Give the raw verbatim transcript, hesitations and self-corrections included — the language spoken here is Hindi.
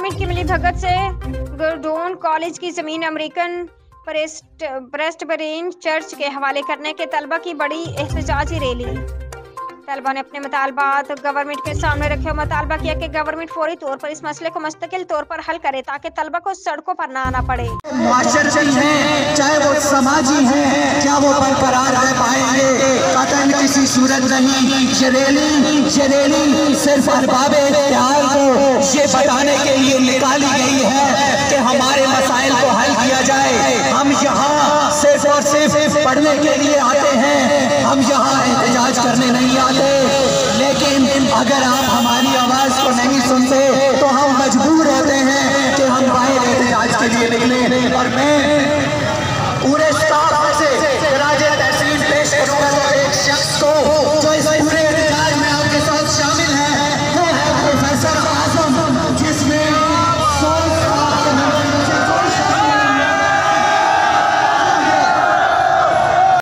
गवर्नमेंट की मिली भगत से गुरडोन कॉलेज की जमीन अमेरिकन प्रेस्बिटेरियन चर्च के हवाले करने के तलबा की बड़ी एहतजाजी रैली। तलबा ने अपने मुतालबात गवर्नमेंट के सामने रखे और मुतालबा किया कि गवर्नमेंट फौरी तौर पर इस मसले को मुस्तकिल तौर पर हल करे ताकि तलबा को सड़कों पर ना आना पड़े। माशरती हैं चाहे वो समाजी हैं, क्या वो बरकरार रह पाएंगे? कतई किसी सूरत नहीं। ये रैली ये रैली सिर्फ अरबाब इख्तियार को ये बताने के लिए निकाली गई है कि हमारे मसाइल को हल किया जाए। हम यहाँ सिर्फ और सिर्फ पढ़ने के लिए आते हैं, हम यहाँ एहतजाज करने नहीं आते। लेकिन अगर आप हमारी आवाज को नहीं सुनते तो हम मजबूर होते हैं कि हम बाहर एहतजाज के लिए निकले। और मैं